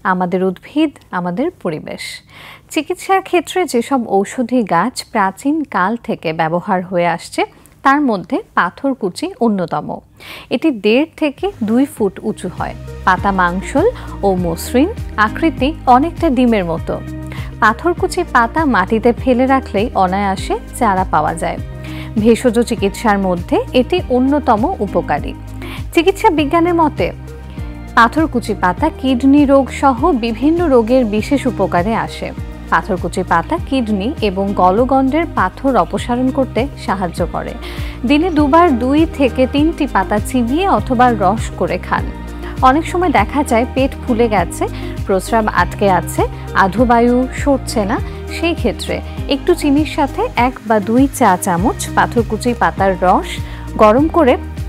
আমাদের উদ্ভিদ, আমাদের পরিবেশ। চিকিৎসার ক্ষেত্রে যেসব ঔষধি গাছ প্রাচীন কাল থেকে ব্যবহার হয়ে আসছে তার মধ্যে পাথরকুচি অন্যতম। এটি 1.5 থেকে 2 ফুট উঁচু হয়। পাতা মাংসল ও মসৃণ, আকৃতি অনেকটা ডিমের মতো। পাথরকুচি পাতা মাটিতে ফেলে রাখলেই অনায়াসে চারা পাওয়া যায়। ভেষজ চিকিৎসার মধ্যে এটি অন্যতম উপকারী। চিকিৎসা বিজ্ঞানের মতে পাথরকুচি পাতা কিডনি রোগ সহ বিভিন্ন রোগের বিশেষ উপকারে আসে। পাথরকুচি পাতা কিডনি এবং গলগণ্ডের পাথর অপসারণ করতে সাহায্য করে। দিনে 2 বার 2 থেকে 3টি পাতা চিবিয়ে অথবা রস করে খান। অনেক সময় দেখা যায় পেট ফুলে গেছে, প্রস্রাব আটকে আছে, আধুবায়ু সরছে না। সেই ক্ষেত্রে একটু চিনির সাথে 1 বা 2 চা চামচ পাথরকুচি পাতার রস গরম করে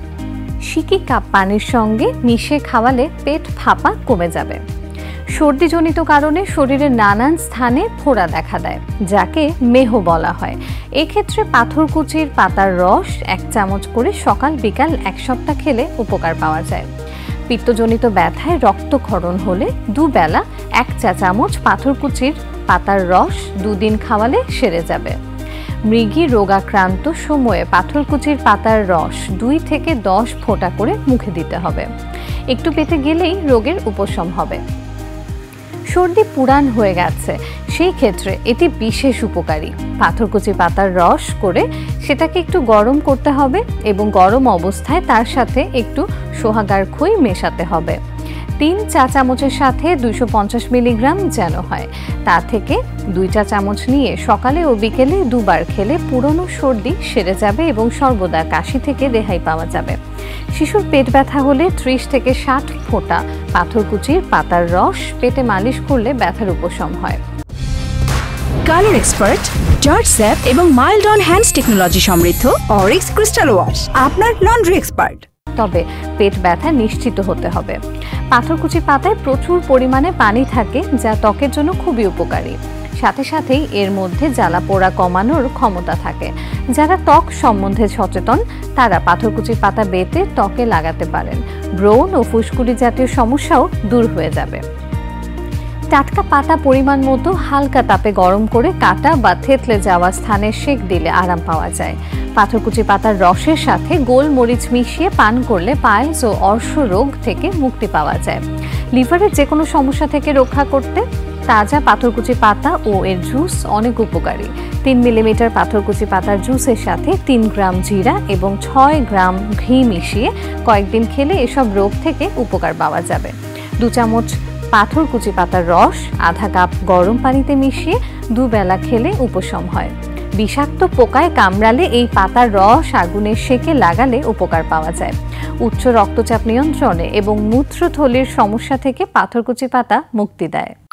সিকি কাপ পানির সঙ্গে মিশিয়ে খাওয়ালে পেট ফাঁপা কমে যাবে। সর্দিজনিত কারণে শরীরের নানান স্থানে ফোড়া দেখা দেয়, যাকে মেহ বলা হয়। এক্ষেত্রে পাথরকুচির পাতার রস 1 চামচ করে সকাল বিকাল 1 সপ্তাহ খেলে উপকার পাওয়া যায়। পিত্তজনিত ব্যথায় রক্তক্ষরণ হলে 2 বেলা 1 চা চামচ পাথরকুচির পাতার রস 2 দিন খাওয়ালে সেরে যাবে। মৃগী রোগাক্রান্ত সময়ে পাথরকুচির পাতার রস 2 থেকে 10 ফোঁটা করে মুখে দিতে হবে। একটু পেটে গেলেই রোগের উপশম হবে। সর্দি পুরান হয়ে গেছে, সেই ক্ষেত্রে এটি বিশেষ উপকারী। পাথরকুচি পাতার রস করে সেটাকে একটু গরম করতে হবে এবং গরম অবস্থায় তার সাথে একটু সোহাগার খই মেশাতে হবে। 3 চা চামচের সাথে 250 মিলিগ্রাম যেন হয়, তা থেকে 2 চা চামচ নিয়ে সকালে ও বিকেলে 2 বার খেলে পুরনো সর্দি সেরে যাবে এবং সর্বদা কাশি থেকে রেহাই পাওয়া যাবে। শিশুর পেট ব্যথা হলে 30 থেকে 60 ফোঁটা পাথরকুচির পাতার রস পেটে মালিশ করলে ব্যথার উপশম হয়। কালার এক্সপার্ট, জর্জ স্যাপ এবং মাইল্ড অন হ্যান্ডস টেকনোলজি সমৃদ্ধ অরিক্স ক্রিস্টাল ওয়াশ আপনার লন্ড্রি এক্সপার্ট। তবে পেট ব্যথা নিশ্চিত হতে হবে। পাথরকুচি পাতায় প্রচুর পরিমাণে পানি থাকে, যা ত্বকের জন্য খুবই উপকারী। সাথে সাথেই এর মধ্যে জ্বালা পোড়া কমানোর ক্ষমতা থাকে। যারা ত্বক সম্বন্ধে সচেতন তারা পাথরকুচি পাতা বেটে ত্বকে লাগাতে পারেন। ব্রণ ও ফুসকুড়ি জাতীয় সমস্যাও দূর হয়ে যাবে। টাটকা পাতা পরিমাণ মতো হালকা তাপে গরম করে কাটা বা থেতলে যাওয়া স্থানে সেক দিলে আরাম পাওয়া যায়। পাথরকুচি পাতার রসের সাথে গোলমরিচ মিশিয়ে পান করলে পাইলস ও অর্শ রোগ থেকে মুক্তি পাওয়া যায়। লিভারের যে কোনো সমস্যা থেকে রক্ষা করতে তাজা পাথরকুচি পাতা ও এর জুস অনেক উপকারী। 3 মিলিমিটার পাথরকুচি পাতার জুসের সাথে 3 গ্রাম জিরা এবং 6 গ্রাম ঘি মিশিয়ে কয়েকদিন খেলে এসব রোগ থেকে উপকার পাওয়া যাবে। 2 চামচ পাথরকুচি পাতার রস আধা কাপ গরম পানিতে মিশিয়ে 2 বেলা খেলে উপশম হয়। বিষাক্ত পোকায় কামড়ালে এই পাতার রস আগুনে সেকে লাগালে উপকার পাওয়া যায়। উচ্চ রক্তচাপ নিয়ন্ত্রণে এবং মূত্রথলির সমস্যা থেকে পাথরকুচি পাতা মুক্তি দেয়।